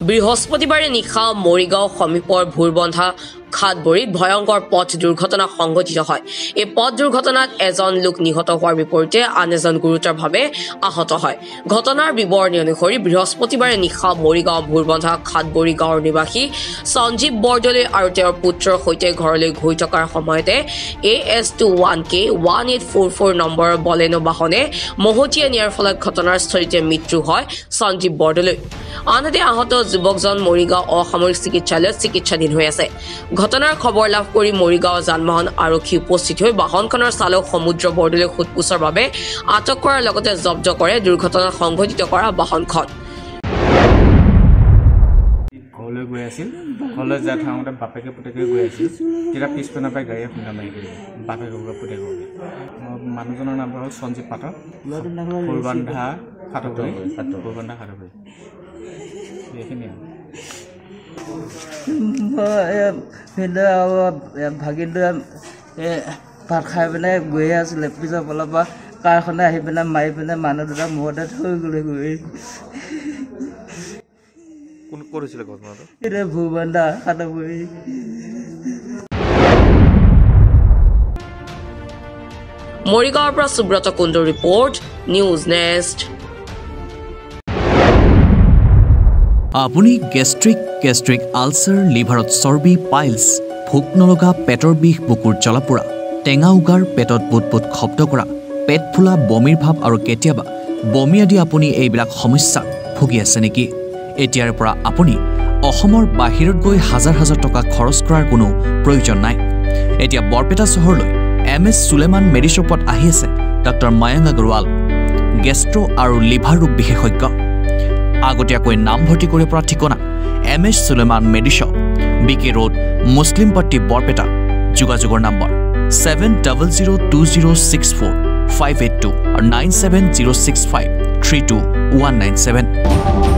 বৃহস্পতিবাৰে নিশা মৰিগাঁও সমীপৰ ভুৰবন্ধা খাটবৰীত ভয়ংকৰ পথ দুৰ্ঘটনা সংঘটিত হয়। এই পথ দুৰ্ঘটনাত এজন লোক নিহত হোৱাৰ বিপৰীতে আন এজন গুৰুতৰভাৱে আহত হয়। ঘটনাৰ বিৱৰণী অনুসৰি বৃহস্পতিবাৰে নিশা মৰিগাঁও ভুৰবন্ধা খাটবৰী গাঁৱৰ নিবাসী সঞ্জীৱ বৰদলৈ আৰু তেওঁৰ পুত্ৰৰ সৈতে ঘৰলৈ গৈ থকাৰ সময়তে AS21K 1844 নম্বৰৰ বলেনো বাহনে মহতিয়াই নিয়াৰ ফলত ঘটনাস্থলীতে মৃত্যু হয় সঞ্জীৱ বৰদলৈ। আনহাতে আহত যুৱকজন মৰিগাঁও অসামৰিক চিকিৎসালয়ত চিকিৎসাধীন হৈ আছে। ঘটনাৰ খবৰ লাভ কৰি মৰিগাঁও যান-বাহন আৰক্ষী উপস্থিত হৈ বাহনখনৰ চালক সমুদ্ৰ বৰদলৈক সোধপোছৰ বাবে আটক কৰাৰ লগতে জব্দ কৰে দুৰ্ঘটনা সংঘটিত কৰা বাহনখন। ঘৰলৈ গৈ আছিল, ঘৰলৈ যাই থাকোঁতে বাপেকে পুতেকে গৈ আছিল, তেতিয়া পিছপিনৰ পৰা গাড়ীয়ে খুন্দা মাৰি দিলে বাপেকে পুতেকে। মানুহজনৰ নাম হ'ল সঞ্জীৱ পাঠক, ভুৰবন্ধা খাটবৰী। এইখিনি ভাগিনটো ভাত খাই পিনে গৈয়ে আছিলে, পিছৰ ফালৰ পৰা কাৰখনে আহি পিনে মাৰি পিনে মানুহ দুটা মূৰতে থৈ গ'লে গৈ। এতিয়া ভুৰবন্ধা খাটবৰী। মৰিগাঁৱৰ পৰা সুব্ৰত কুণ্ডুৰ ৰিপৰ্ট, নিউজ নেক্সট। আপুনি গেষ্ট্ৰিক আলচাৰ, লিভাৰত চৰ্বি, পাইলছ, ভোক নলগা, পেটৰ বিষ, বুকুৰ জ্বলা-পোৰা, টেঙা উগাৰ, পেটত বুট শব্দ কৰা, পেট ফুলা, বমিৰ ভাৱ আৰু কেতিয়াবা বমি আদি আপুনি এইবিলাক সমস্যাত ভুগি আছে নেকি? এতিয়াৰ পৰা আপুনি অসমৰ বাহিৰত গৈ হাজাৰ হাজাৰ টকা খৰচ কৰাৰ কোনো প্ৰয়োজন নাই। এতিয়া বৰপেটা চহৰলৈ MS সুলেমান মেডিশ্বপত আহি আছে ডক্টৰ মায়াংক আগৰৱাল, গেষ্ট্ৰ আৰু লিভাৰ ৰোগ বিশেষজ্ঞ। আগতীয়াকৈ নামভৰ্তি কৰিব পৰা ঠিকনা MS Suleman medishop, BK road, Muslimpatti, Barpeta. যোগাযোগৰ নম্বৰ 7002064582 আৰু 9706532197।